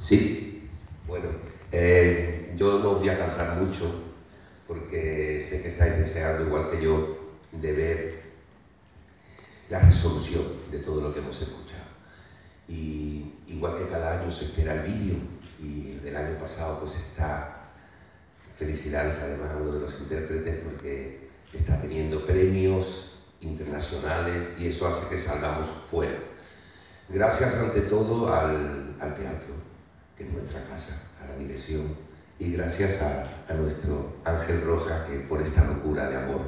Sí, bueno, yo no os voy a cansar mucho porque sé que estáis deseando, igual que yo, de ver la resolución de todo lo que hemos escuchado. Y igual que cada año se espera el vídeo, y el del año pasado pues está, felicidades además a uno de los intérpretes porque está teniendo premios internacionales y eso hace que salgamos fuera. Gracias ante todo al teatro, que es nuestra casa, a la dirección, y gracias a nuestro Ángel Roja que por esta locura de amor.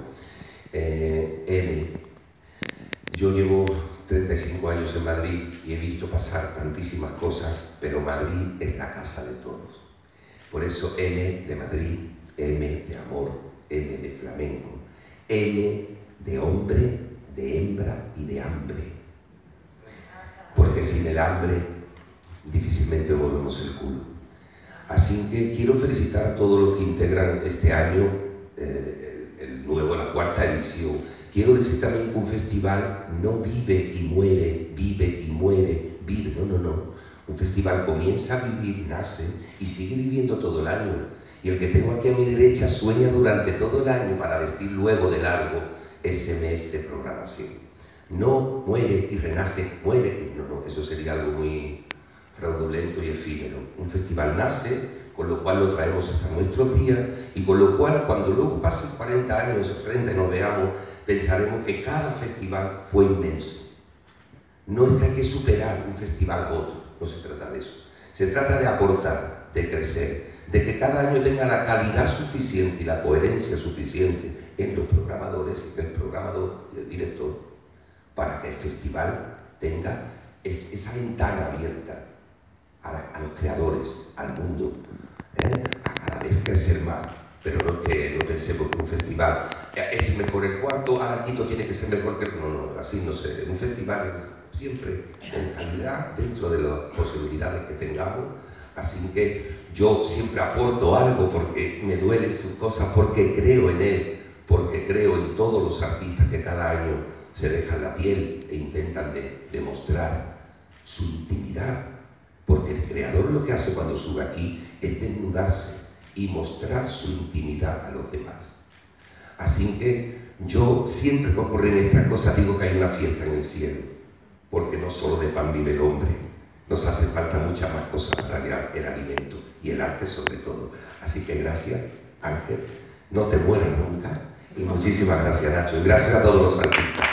Yo llevo 35 años en Madrid y he visto pasar tantísimas cosas, pero Madrid es la casa de todos. Por eso M de Madrid, M de amor, M de flamenco, M de hombre, de hembra y de hambre. Porque sin el hambre difícilmente volvemos el culo. Así que quiero felicitar a todos los que integran este año, el nuevo, la cuarta edición. Quiero decir también que un festival no vive y muere, vive y muere, vive, no. Un festival comienza a vivir, nace y sigue viviendo todo el año. Y el que tengo aquí a mi derecha sueña durante todo el año para vestir luego de largo ese mes de programación. No muere y renace, muere, no, eso sería algo muy fraudulento y efímero. Un festival nace, con lo cual lo traemos hasta nuestros días y con lo cual cuando luego pasen 40 años, 30 y nos veamos, pensaremos que cada festival fue inmenso. No es que hay que superar un festival a otro, no se trata de eso. Se trata de aportar, de crecer, de que cada año tenga la calidad suficiente y la coherencia suficiente en los programadores, en el programador y el director, para que el festival tenga esa ventana abierta a los creadores, al mundo, a cada vez crecer más. Pero no que no pensemos que un festival es mejor el cuarto, ahora el quinto tiene que ser mejor que el... No, así no sé. Un festival siempre con calidad dentro de las posibilidades que tengamos. Así que yo siempre aporto algo porque me duelen sus cosas, porque creo en él, porque creo en todos los artistas que cada año se dejan la piel e intentan demostrar su intimidad, porque el creador lo que hace cuando sube aquí es desnudarse y mostrar su intimidad a los demás. Así que yo siempre que ocurren estas cosas digo que hay una fiesta en el cielo, porque no solo de pan vive el hombre, nos hace falta muchas más cosas para el alimento y el arte sobre todo. Así que gracias, Ángel, no te mueras nunca, y muchísimas gracias, Nacho, y gracias a todos los artistas.